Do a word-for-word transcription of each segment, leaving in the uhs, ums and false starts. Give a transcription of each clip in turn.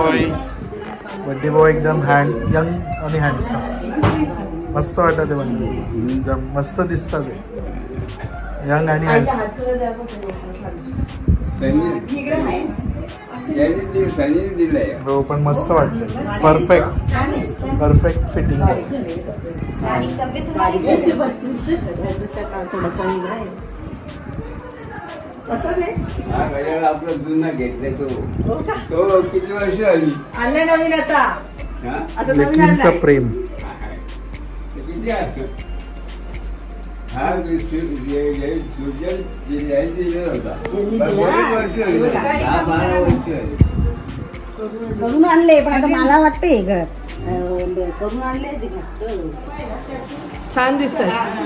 Boy birthday boy एकदम hand young आणि handsome मस्त वाटत आहे म्हणजे एकदम मस्त दिसतात ते यंग आणि हो पण मस्त वाटतं परफेक्ट परफेक्ट फिटिंग आपला जुना घेतलाय तो तो किती वर्ष आली आणलाय नवीन आता आता नवीन आणलाय प्रेम किती आहे हा सुजल जिल्ह्याची होता करून आणले पण आता मला वाटते घर करून आणले छान दिसतात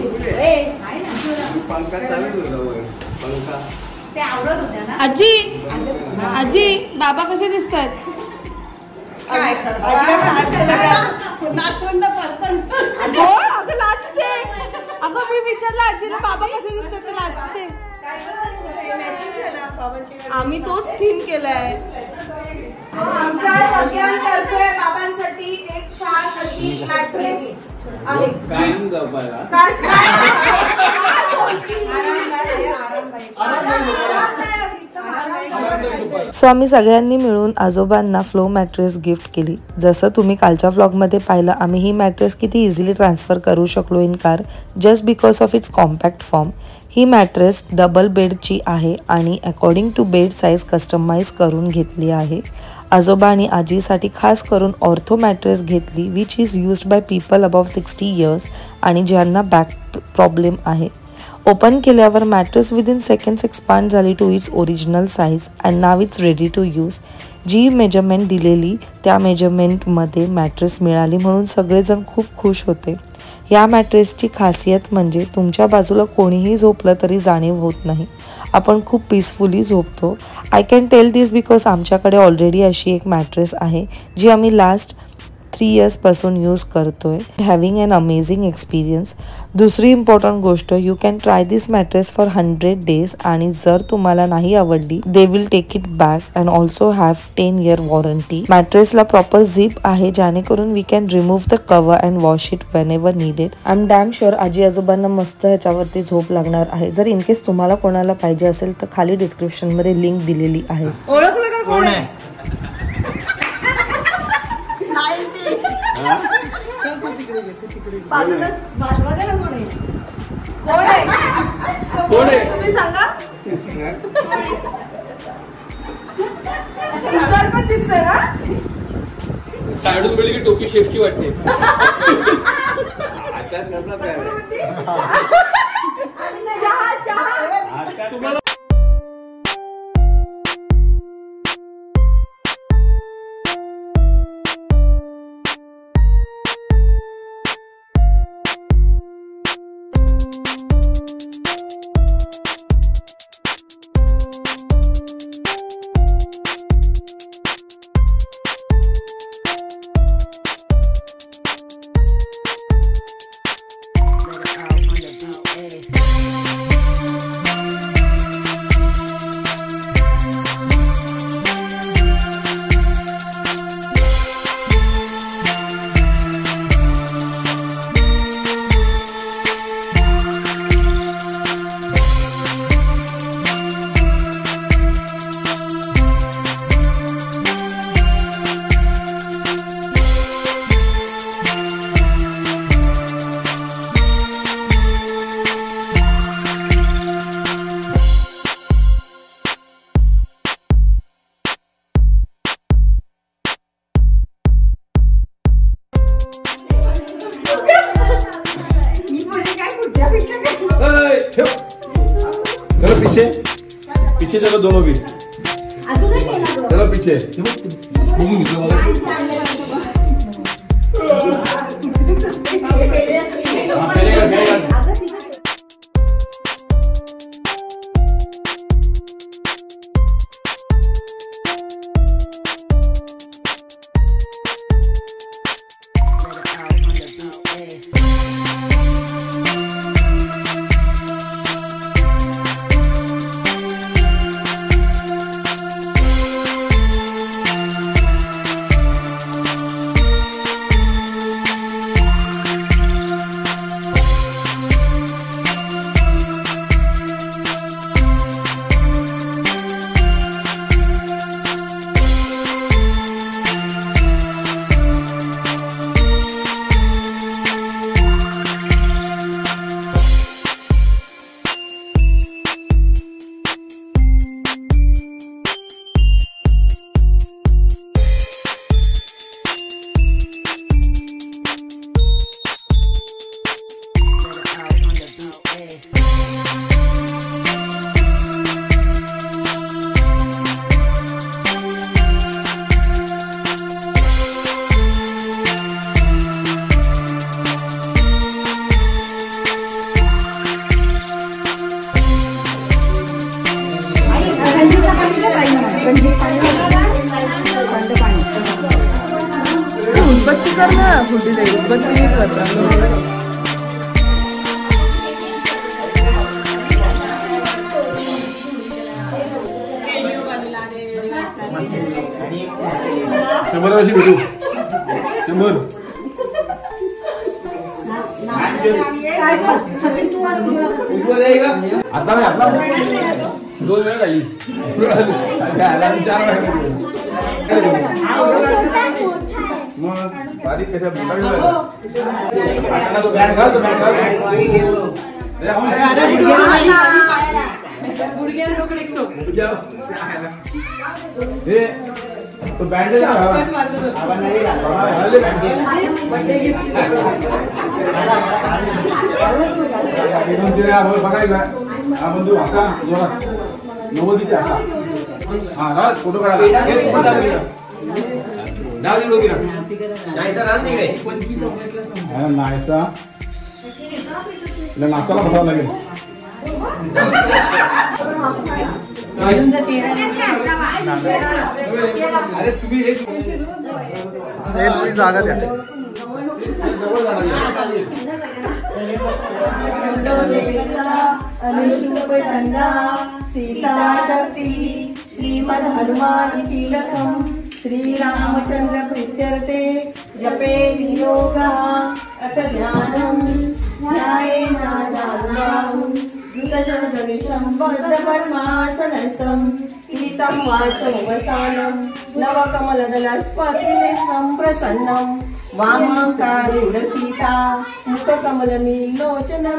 आजी आजी बाबा कसे दिसतात अगं लाजते अगं मी विचारलं आजीला बाबा कसे दिसतात ते लाजते आम्ही तोच थीम केलाय आमच्या सगळ्यांतर्फे बाबांसाठी एक छान अशी मॅट्रेस आहे कायम झोपायला सो आम्ही सगळ्यांनी मिळून आजोबांना फ्लो मॅट्रेस गिफ्ट केली. जसं तुम्ही कालच्या व्लॉगमध्ये पाहिलं आम्ही ही मॅट्रेस किती इझिली ट्रान्सफर करू शकलो in car just because of its compact form. ही मॅट्रेस डबल बेडची आहे आणि according to bed size customize करून घेतली आहे. आजोबा आणि आजीसाठी खास करून ऑर्थो मॅट्रेस घेतली which is used by people above sixty years आणि ज्यांना बॅक प्रॉब्लेम आहे. ओपन केल्यावर मॅट्रेस विदिन सेकंड्स एक्सपांड झाली to its original size and now it's ready to use. जी मेजरमेंट दिलेली त्या मेजरमेंटमध्ये मॅट्रेस मिळाली म्हणून सगळेजण खूप खुश होते. या मॅट्रेसची खासियत म्हणजे तुमच्या बाजूला कोणीही झोपलं तरी जाणीव होत नाही. आपण खूप पीसफुली झोपतो. I can tell this because आमच्याकडे ऑलरेडी अशी एक मॅट्रेस आहे जी आम्ही लास्ट थ्री इयर्सपासून यूज करतोय. Having an amazing experience. दुसरी इम्पॉर्टंट गोष्ट you can try this mattress for hundred days आणि जर तुम्हाला नाही आवडली they will take it back and also have ten year warranty. मॅट्रेसला प्रॉपर झिप आहे ज्यानेकरून we can remove the cover and wash it whenever needed. I am damn sure आजी आजोबांना मस्त ह्याच्यावरती झोप लागणार आहे. जर इनकेस तुम्हाला कोणाला पाहिजे असेल तर खाली डिस्क्रिप्शनमध्ये लिंक दिलेली आहे. ओळखलं का कोण आहे तुम्ही सांगा दिसतंय ना साडून गेली की टोपी शेफची वाटते. आता कसला तुम्हाला पीछे पीछे चलो दोनों भी चलो पीछे थंडीचं पाणी तर काही नाही. थंडीचं पाणी थंड पाणी. उदबत्ती कर ना कुठे जाईल उदबत्ती करतात. शंभर वर्षी भेटू शंभर आता आता दोन वेळा झाली चार मग बारीक कशा तो बँड घाल तो बँड तो बँड बघायला हा बंधू असा जोरा नव्वदीचे असा हा राज फोटो काढायला नायसा नासाला बघावं लागेल. अरे तुम्ही एक जागा द्या. सीता शक्ती श्रीमद हनुमान कीलकम श्रीरामचंद्र प्रीत्यर्थे जपे वियोगा अथ ध्यानम पद्मपद्मासनस्थं पीतं वासवसानं नवकमलदलस्पतिनेत्रं प्रसन्नं वामाङ्कारूढसीता मुखकमलनीलोचनं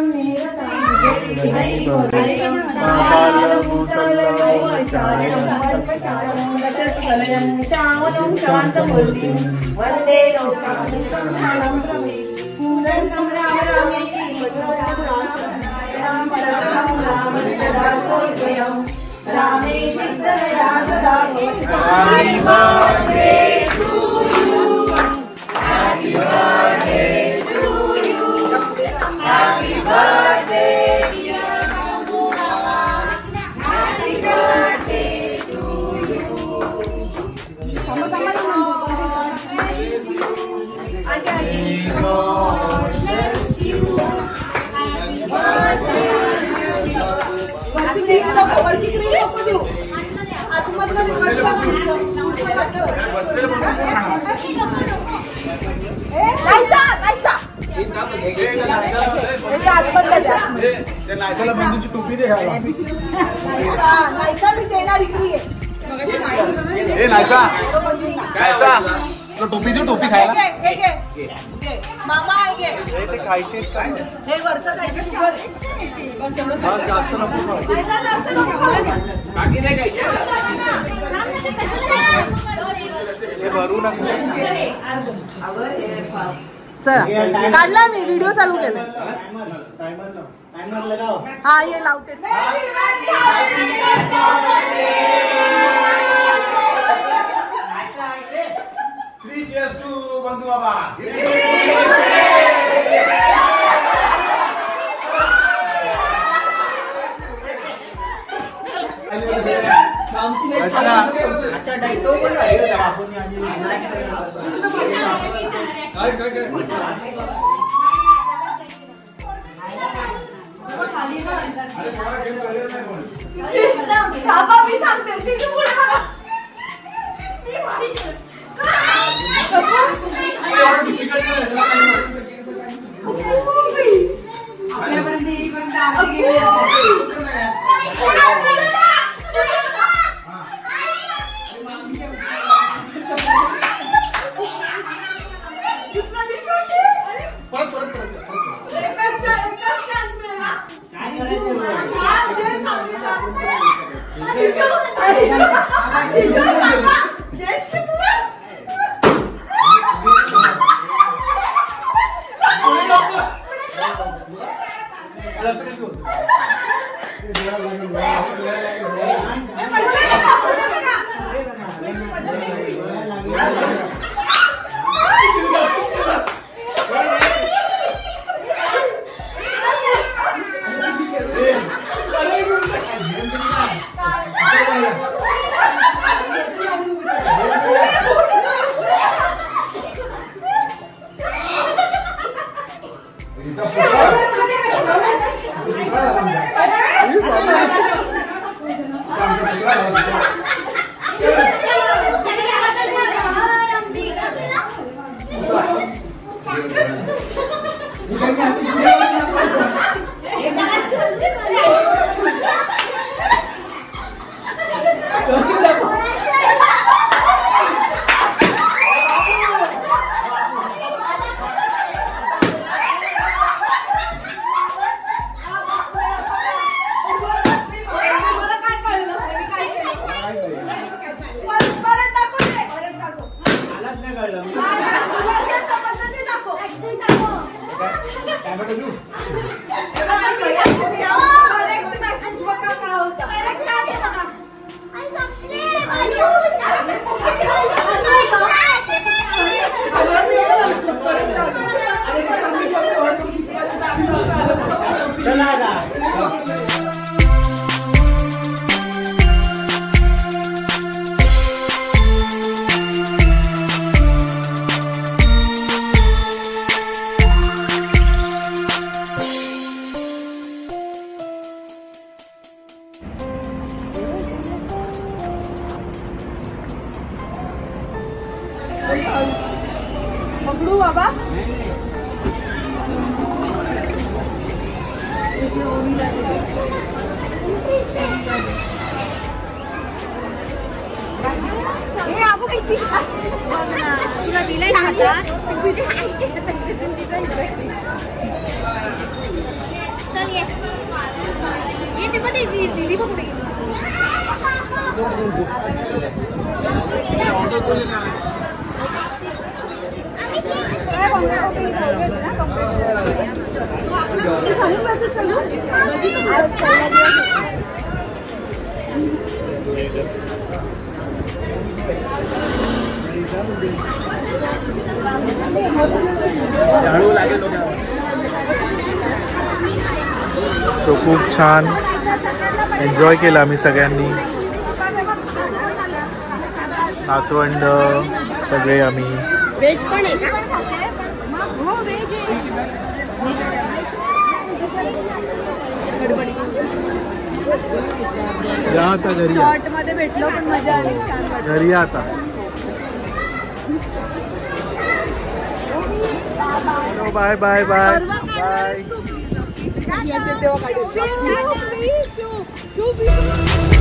नीरतां श्यामलं शान्तमूर्तिं वन्दे लोकाभिरामं पूर्णं राम रामेति रामे चित्तया सदा Happy birthday to you. Happy birthday to you. Happy birthday dear Mama. Happy birthday to you. God bless you. Happy birthday. वरची क्रीम नको वरची क्रीम नको देऊ आतमधलं निवडचं पुढचं पुढचं काढलं नायसा नायसा हे आतमधलं द्या ते नायसाला बंदूची टोपी दे घाला नायसा नायसा मी देणार इकडे ए नायसा नायसा तो टोपी दे टोपी खायला घे घे घे मामा घे ते खायचे काय हे वरचं खायचं शुगर बस जास्त नको नायसा जास्त नको बाकी नाही खायचे हे भरू नको चला काढला मी व्हिडिओ चालू केला हा ये लावते Three cheers to Bandhu Baba. अच्छा डायटो पण आहे आपण काय काय काय शाबा मी सांगते तिथे पुढे बघा मी माहिती आपल्यापर्यंत येईपर्यंत आधी गेले परत परत परत एकच एकच चान्स मिळाला काय करायचं जे सांगितलं पकडू बाबा. तुला दिलंय ना हातात. चल ये ये ते बघ दीदी बघ कुठे तो खूप छान एन्जॉय केला आम्ही सगळ्यांनी, नातवंड सगळे आम्ही. व्हेज पण आहे का? हो व्हेज आहे. या आता घरी, शॉर्ट मध्ये भेटलो पण मजा आली, छान वाटलं. घरी या आता. Bye bye bye bye. तेव्हा